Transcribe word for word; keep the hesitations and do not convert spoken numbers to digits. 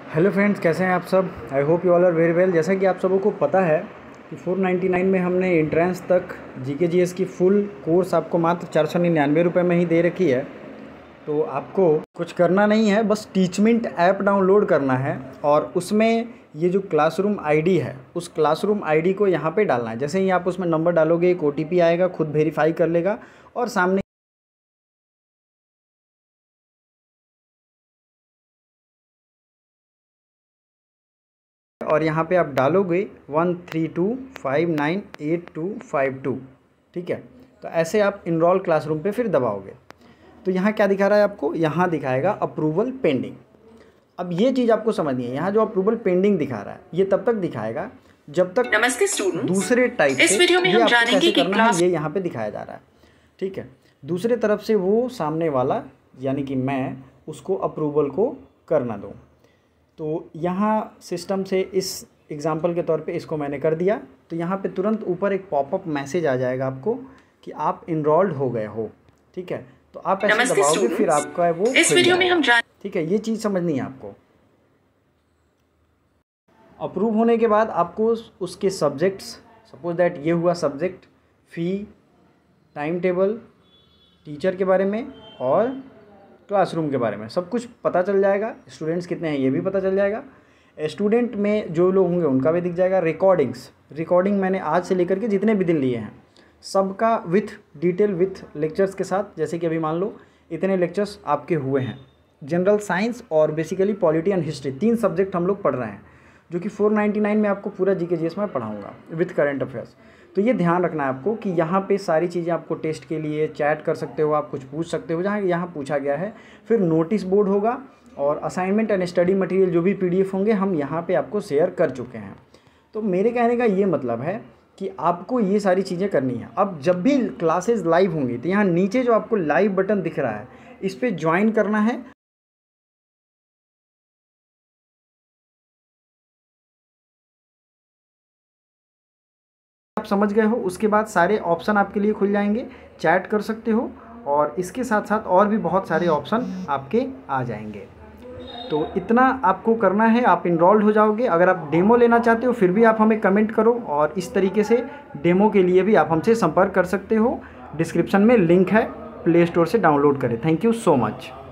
Hello friends, कैसे हैं आप सब। I hope you all are very well. जैसा कि आप सबों को पता है कि चार सौ निन्यानवे में हमने एंट्रेंस तक जीके जीएस की फुल कोर्स आपको मात्र चार सौ निन्यानवे रुपये में ही दे रखी है। तो आपको कुछ करना नहीं है, बस टीचमेंट ऐप डाउनलोड करना है और उसमें ये जो क्लासरूम आईडी है उस क्लासरूम आईडी को यहाँ पे डालना है। जैसे ही आप उसमें नंबर डालोगे एक ओटीपी आएगा, खुद वेरीफाई कर लेगा और सामने और यहाँ पे आप डालोगे one three two five nine eight two five two. ठीक है, तो ऐसे आप इनरोल क्लासरूम पे फिर दबाओगे तो यहाँ क्या दिखा रहा है आपको, यहाँ दिखाएगा अप्रूवल पेंडिंग। अब ये चीज़ आपको समझनी है, यहाँ जो अप्रूवल पेंडिंग दिखा रहा है ये तब तक दिखाएगा जब तक नमस्ते स्टूडेंट्स, दूसरे टाइप इस वीडियो में हम जानेंगे कि क्लास ये यहाँ पे दिखाया जा रहा है। ठीक है, दूसरे तरफ से वो सामने वाला यानी कि मैं उसको अप्रूवल को करना दूँ। तो यहाँ सिस्टम से इस एग्ज़ाम्पल के तौर पे इसको मैंने कर दिया तो यहाँ पे तुरंत ऊपर एक पॉपअप मैसेज आ जाएगा आपको कि आप इनरोल्ड हो गए हो। ठीक है, तो आप ऐसे दबाओगे फिर आपका है वो इस वीडियो में हम जान ठीक है, ये चीज़ समझनी है आपको। अप्रूव होने के बाद आपको उसके सब्जेक्ट्स, सपोज दैट ये हुआ subject, fee, time table, teacher के बारे में और क्लासरूम के बारे में सब कुछ पता चल जाएगा। स्टूडेंट्स कितने हैं ये भी पता चल जाएगा। स्टूडेंट में जो लोग होंगे उनका भी दिख जाएगा। रिकॉर्डिंग्स, रिकॉर्डिंग मैंने आज से लेकर के जितने भी दिन लिए हैं सबका विथ डिटेल विथ लेक्चर्स के साथ। जैसे कि अभी मान लो इतने लेक्चर्स आपके हुए हैं। जनरल साइंस और बेसिकली पॉलिटी एंड हिस्ट्री तीन सब्जेक्ट हम लोग पढ़ रहे हैं जो कि चार सौ निन्यानवे में आपको पूरा जीके जीएस में पढ़ाऊँगा विथ करंट अफेयर्स। तो ये ध्यान रखना है आपको कि यहाँ पे सारी चीज़ें आपको टेस्ट के लिए चैट कर सकते हो, आप कुछ पूछ सकते हो जहाँ यहाँ पूछा गया है। फिर नोटिस बोर्ड होगा और असाइनमेंट एंड स्टडी मटेरियल जो भी पीडीएफ होंगे हम यहाँ पे आपको शेयर कर चुके हैं। तो मेरे कहने का ये मतलब है कि आपको ये सारी चीज़ें करनी है। अब जब भी क्लासेस लाइव होंगी तो यहाँ नीचे जो आपको लाइव बटन दिख रहा है इस पर ज्वाइन करना है। आप समझ गए हो, उसके बाद सारे ऑप्शन आपके लिए खुल जाएंगे, चैट कर सकते हो और इसके साथ साथ और भी बहुत सारे ऑप्शन आपके आ जाएंगे। तो इतना आपको करना है, आप इनरोल्ड हो जाओगे। अगर आप डेमो लेना चाहते हो फिर भी आप हमें कमेंट करो और इस तरीके से डेमो के लिए भी आप हमसे संपर्क कर सकते हो। डिस्क्रिप्शन में लिंक है, प्ले स्टोर से डाउनलोड करें। Thank you so much.